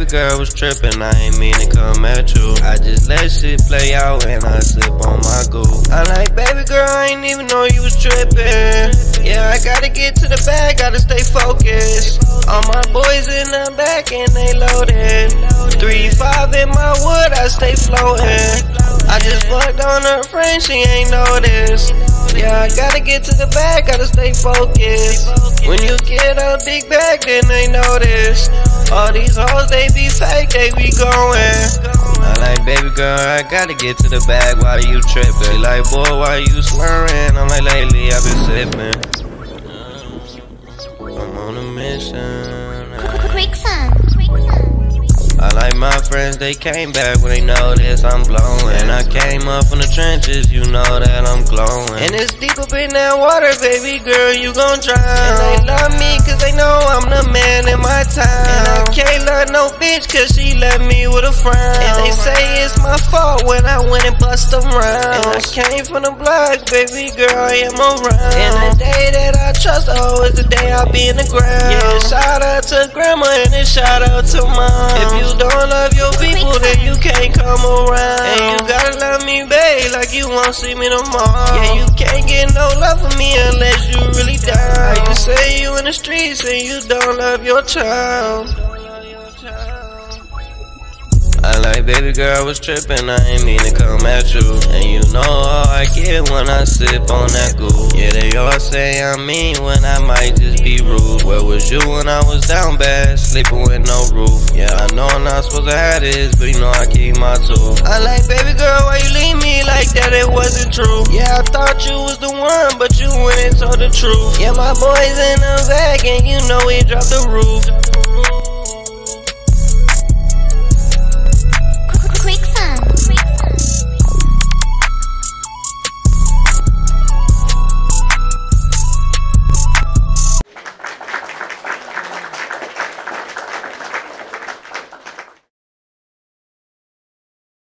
girl, I was trippin', I ain't mean to come at you. I just let shit play out and I sip on my goo. I like, baby girl, I ain't even know you was trippin'. Yeah, I gotta get to the bag, gotta stay focused. All my boys in the back and they loaded. 3-5 in my wood, I stay floating. I just fucked on her friend, she ain't noticed. Yeah, I gotta get to the bag, gotta stay focused. When you get a big bag, then they notice. All these hoes, they be fake, they be going. I like, baby girl, I gotta get to the bag, why you trippin'? She like, boy, why you slurring? I'm like, lately I've been sippin'. I'm on a mission. I like my friends, they came back when they noticed I'm blowing. I came up from the trenches, you know that I'm glowing. And it's deep up in that water, baby girl, you gon' drown. And they love me cause they know I'm the man in my town. And I can't love no bitch cause she left me with a frown. And they say it's my fault when I went and bust them rounds. And I came from the block, baby girl, I am around. And the day that I trust, oh, is the day I'll be in the ground. Yeah, shout out to grandma and then shout out to mom. If you don't love your people, then you can't come around. And you gotta love me, babe, like you won't see me tomorrow. Yeah, you can't get no love from me unless you really down. You say you in the streets and you don't love your child. I like, baby girl, I was trippin', I ain't mean to come at you. And you know how I get when I sip on that goo. Yeah, they all say I'm mean when I might just be rude. Where was you when I was down bad, sleeping with no roof? Yeah, I know I'm not supposed to have this, but you know I keep my tools. I like, baby girl, why you leave me like that? It wasn't true. Yeah, I thought you was the one, but you went and told the truth. Yeah, my boy's in the bag and you know he dropped the roof.